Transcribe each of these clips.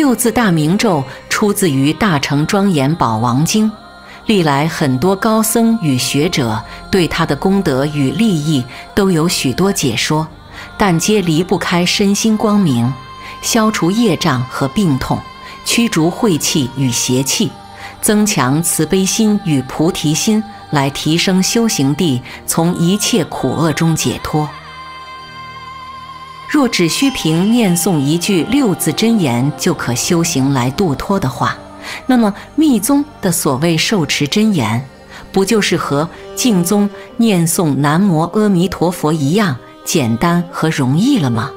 六字大明咒出自于《大乘庄严宝王经》，历来很多高僧与学者对它的功德与利益都有许多解说，但皆离不开身心光明，消除业障和病痛，驱逐晦气与邪气，增强慈悲心与菩提心，来提升修行地从一切苦厄中解脱。若只需凭念诵一句六字真言就可修行来度脱的话，那么密宗的所谓受持真言，不就是和净宗念诵南无阿弥陀佛一样简单和容易了吗？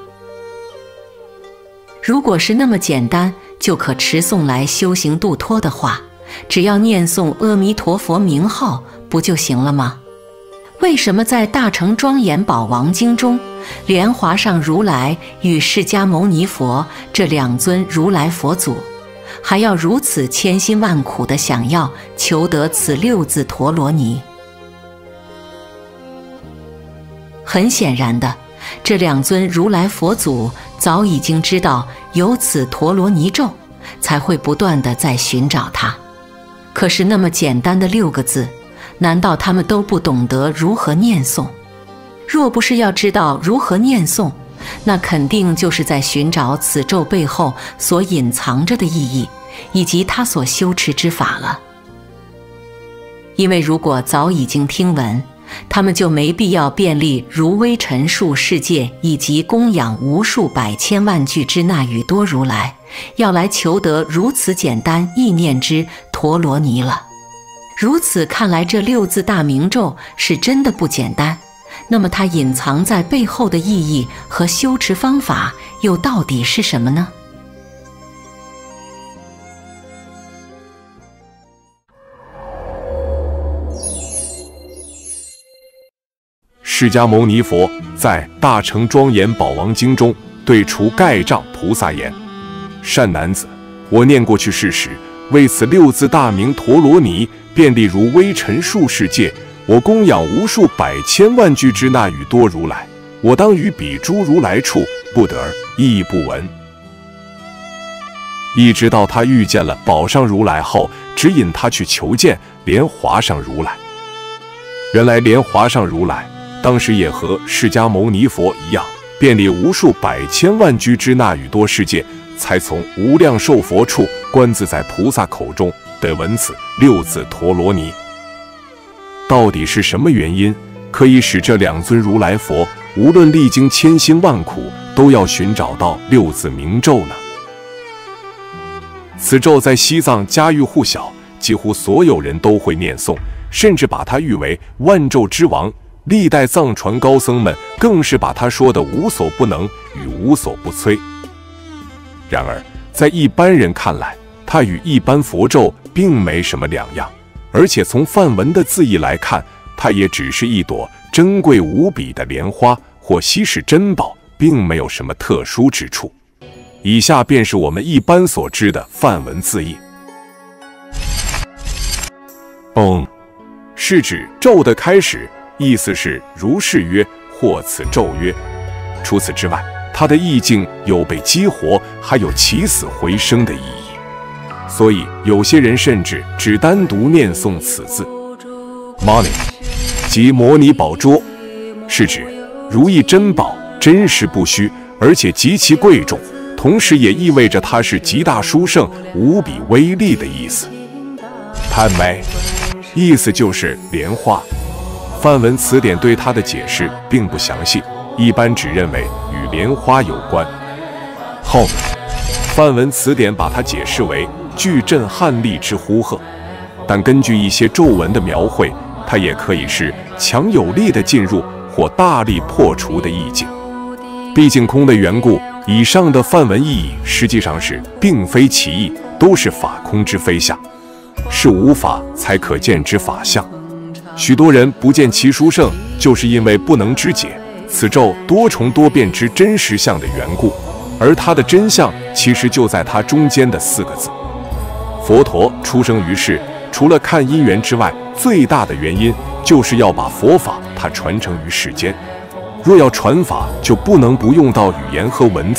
如果是那么简单就可持诵来修行度脱的话，只要念诵阿弥陀佛名号不就行了吗？为什么在《大乘庄严宝王经》中，莲华上如来与释迦牟尼佛这两尊如来佛祖，还要如此千辛万苦地想要求得此六字陀罗尼？很显然的，这两尊如来佛祖早已经知道有此陀罗尼咒，才会不断地在寻找它。可是那么简单的6个字，难道他们都不懂得如何念诵？若不是要知道如何念诵，那肯定就是在寻找此咒背后所隐藏着的意义，以及他所修持之法了。因为如果早已经听闻，他们就没必要遍历如微尘数世界，以及供养无数百千万俱之那宇多如来，要来求得如此简单意念之陀罗尼了。如此看来，这6字大明咒是真的不简单。那么它隐藏在背后的意义和修持方法又到底是什么呢？ 释迦牟尼佛在《大乘庄严宝王经》中对除盖障菩萨言：“善男子，我念过去世时，为此6字大明陀罗尼，遍历如微尘数世界，我供养无数百千万俱之那宇多如来，我当于彼诸如来处，不得而亦不闻。”一直到他遇见了宝上如来后，指引他去求见莲华上如来。原来莲华上如来当时也和释迦牟尼佛一样，遍历无数百千万俱之那宇多世界，才从无量寿佛处观自在菩萨口中得闻此6字陀罗尼。到底是什么原因可以使这2尊如来佛无论历经千辛万苦，都要寻找到6字明咒呢？此咒在西藏家喻户晓，几乎所有人都会念诵，甚至把它誉为万咒之王。历代藏传高僧们更是把它说得无所不能与无所不摧。然而在一般人看来，它与一般佛咒并没什么两样，而且从梵文的字义来看，它也只是一朵珍贵无比的莲花或稀世珍宝，并没有什么特殊之处。以下便是我们一般所知的梵文字义。是指咒的开始，意思是如是曰，或此咒曰。除此之外，它的意境有被激活，还有起死回生的意义。所以有些人甚至只单独念诵此字。Money 即摩尼宝珠，是指如意珍宝，真实不虚，而且极其贵重，同时也意味着它是极大殊胜、无比威力的意思。潘梅意思就是莲花。梵文词典对它的解释并不详细，一般只认为与莲花有关。后梵文词典把它解释为具震撼力之呼喝，但根据一些咒文的描绘，它也可以是强有力的进入或大力破除的意境。毕竟空的缘故，以上的梵文意义实际上是并非其意，都是法空之非相，是无法才可见之法相。许多人不见其殊胜，就是因为不能知解此咒多重多变之真实相的缘故，而它的真相其实就在它中间的4个字。佛陀出生于世，除了看因缘之外，最大的原因就是要把佛法它传承于世间。若要传法，就不能不用到语言和文字，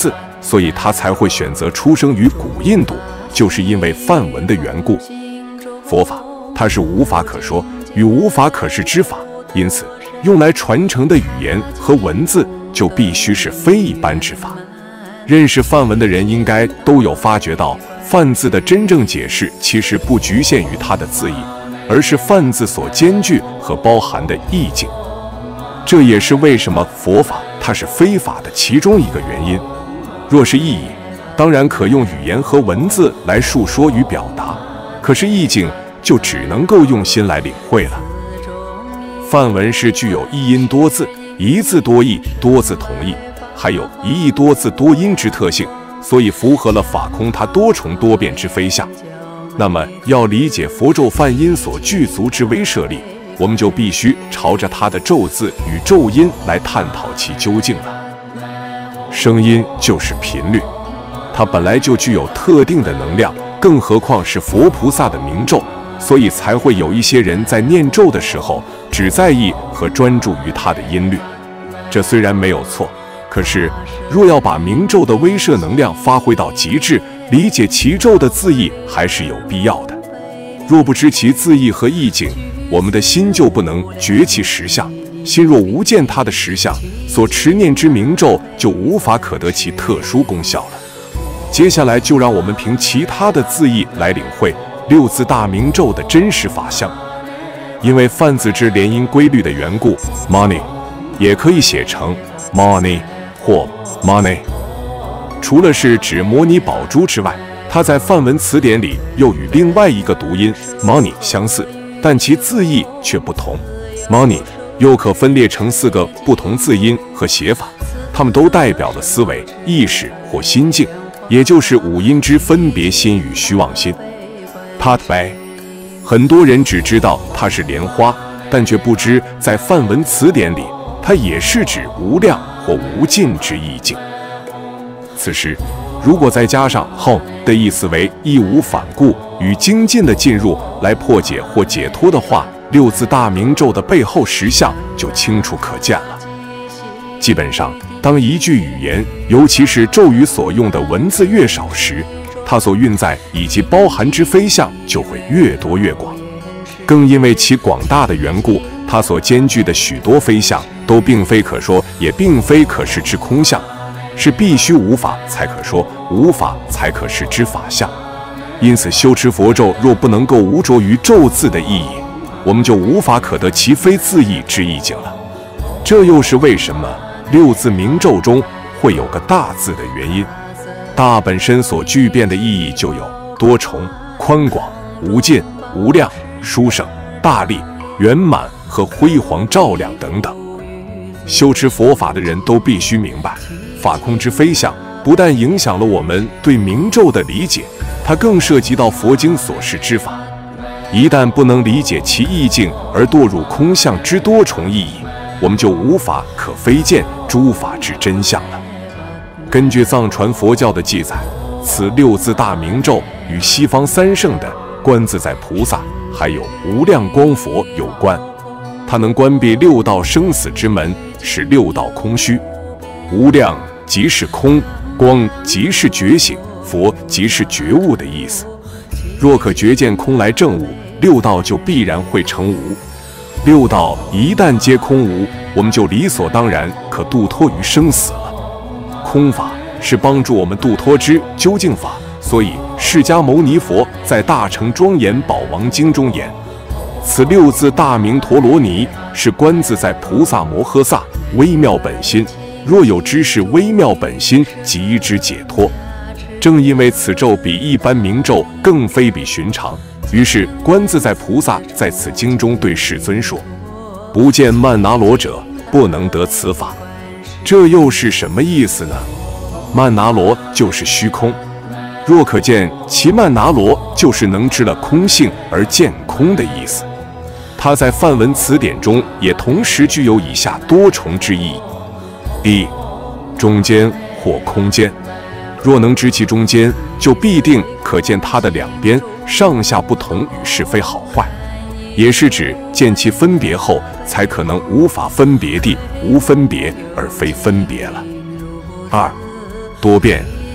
所以他才会选择出生于古印度，就是因为梵文的缘故。佛法它是无法可说与无法可示之法，因此用来传承的语言和文字就必须是非一般之法。认识梵文的人应该都有发觉到，梵字的真正解释其实不局限于它的字义，而是梵字所兼具和包含的意境。这也是为什么佛法它是非法的其中一个原因。若是意义，当然可用语言和文字来述说与表达，可是意境就只能够用心来领会了。梵文是具有一音多字、一字多义、多字同义，还有一义多字多音之特性，所以符合了法空它多重多变之非相。那么要理解佛咒梵音所具足之威慑力，我们就必须朝着它的咒字与咒音来探讨其究竟了。声音就是频率，它本来就具有特定的能量，更何况是佛菩萨的明咒，所以才会有一些人在念咒的时候只在意和专注于它的音律。这虽然没有错，可是若要把明咒的威慑能量发挥到极致，理解其咒的字义还是有必要的。若不知其字义和意境，我们的心就不能觉其实相。心若无见它的实相，所持念之明咒就无法可得其特殊功效了。接下来就让我们凭其他的字义来领会六字大明咒的真实法相。因为梵字之连音规律的缘故 ，money 也可以写成 money 或 money。除了是指模拟宝珠之外，它在梵文词典里又与另外一个读音 money 相似，但其字义却不同。money 又可分裂成4个不同字音和写法，它们都代表了思维、意识或心境，也就是五音之分别心与虚妄心。Patbay， 很多人只知道它是莲花，但却不知在梵文词典里，它也是指无量或无尽之意境。此时，如果再加上 home 的意思为义无反顾与精进的进入来破解或解脱的话，六字大明咒的背后实相就清楚可见了。基本上，当一句语言，尤其是咒语所用的文字越少时，它所蕴在以及包含之非相就会越多越广。更因为其广大的缘故，它所兼具的许多非相都并非可说，也并非可示之空相，是必须无法才可说，无法才可示之法相。因此，修持佛咒若不能够无着于咒字的意义，我们就无法可得其非字义之意境了。这又是为什么六字明咒中会有个大字的原因。大本身所具变的意义就有多重、宽广、无尽、无量、殊胜、大力、圆满和辉煌照亮等等。修持佛法的人都必须明白，法空之非相不但影响了我们对明咒的理解，它更涉及到佛经所示之法。一旦不能理解其意境而堕入空相之多重意义，我们就无法可非见诸法之真相了。根据藏传佛教的记载，此六字大明咒与西方三圣的观自在菩萨还有无量光佛有关。它能关闭六道生死之门，使六道空虚。无量即是空，光即是觉醒，佛即是觉悟的意思。若可觉见空来证悟，六道就必然会成无。六道一旦皆空无，我们就理所当然可度脱于生死了。空法是帮助我们度脱之究竟法，所以释迦牟尼佛在《大乘庄严宝王经》中言：此六字大明陀罗尼是观自在菩萨摩诃萨微妙本心，若有知识微妙本心，即之解脱。正因为此咒比一般明咒更非比寻常，于是观自在菩萨在此经中对世尊说：不见曼拿罗者，不能得此法。这又是什么意思呢？曼拿罗就是虚空，若可见其曼拿罗，就是能知了空性而见空的意思。它在梵文词典中也同时具有以下多重之意：一、中间或空间。若能知其中间，就必定可见它的两边上下不同与是非好坏，也是指见其分别后，才可能无法分别地无分别而非分别了。二、多变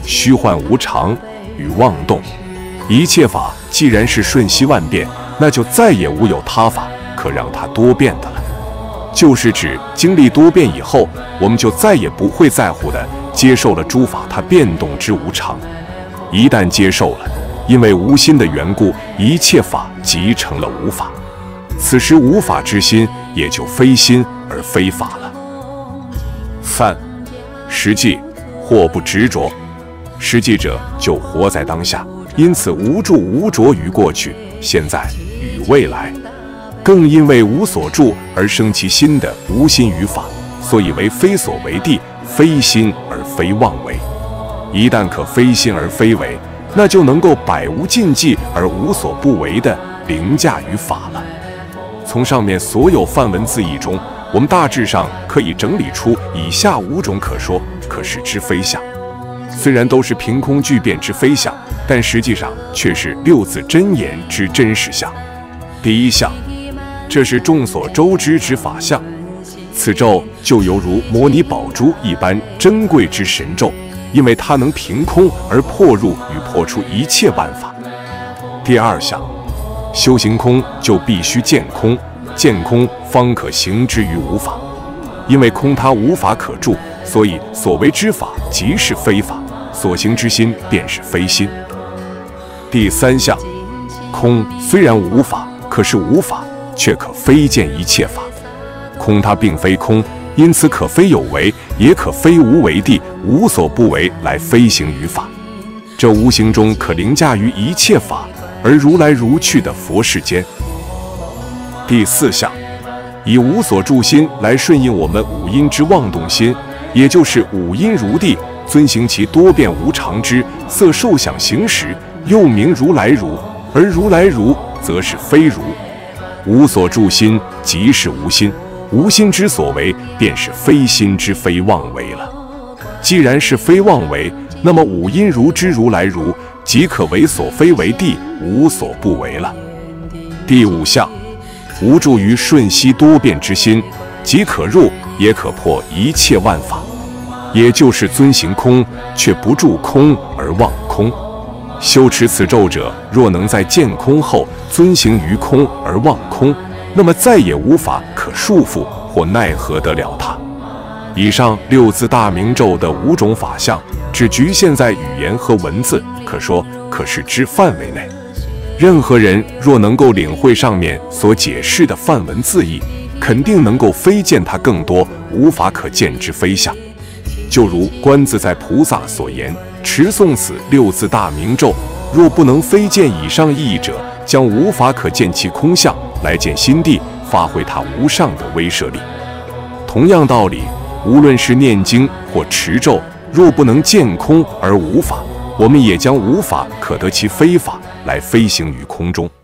虚幻无常与妄动。一切法既然是瞬息万变，那就再也无有他法可让它多变的了。就是指经历多变以后，我们就再也不会在乎的接受了诸法它变动之无常。一旦接受了，因为无心的缘故，一切法即成了无法。此时无法之心也就非心而非法了。3. 实际或不执着。实际者就活在当下，因此无住无着于过去、现在与未来。更因为无所住而生其心的无心于法，所以为非所为地，非心而非妄为。一旦可非心而非为，那就能够百无禁忌而无所不为的凌驾于法了。从上面所有梵文字义中，我们大致上可以整理出以下5种可说可使之非相。虽然都是凭空具变之非相，但实际上却是六字真言之真实相。第一相，这是众所周知之法相，此咒就犹如摩尼宝珠一般珍贵之神咒，因为它能凭空而破入与破出一切万法。第二项，修行空就必须见空，见空方可行之于无法，因为空它无法可住，所以所为之法即是非法，所行之心便是非心。第三项，空虽然无法，可是无法却可非见一切法。空它并非空，因此可非有为，也可非无为地，无所不为来非行于法。这无形中可凌驾于一切法，而如来如去的佛世间。第四项，以无所住心来顺应我们五阴之妄动心，也就是五阴如地，遵行其多变无常之色受想行识，又名如来如，而如来如则是非如。无所住心即是无心，无心之所为便是非心之非妄为了。既然是非妄为，那么五阴如之如来如即可为所非为地，无所不为了。第五项，无住于瞬息多变之心，即可入也可破一切万法，也就是遵行空，却不住空而忘空。修持此咒者，若能在见空后遵行于空而忘空，那么再也无法可束缚或奈何得了他。以上六字大明咒的5种法相，只局限在语言和文字，可说可是之范围内。任何人若能够领会上面所解释的梵文字义，肯定能够非见他更多无法可见之非相。就如观自在菩萨所言，持诵此六字大明咒，若不能非见以上意义者，将无法可见其空相，来见心地，发挥它无上的威慑力。同样道理，无论是念经或持咒，若不能见空而无法，我们也将无法可得其非法，来飞行于空中。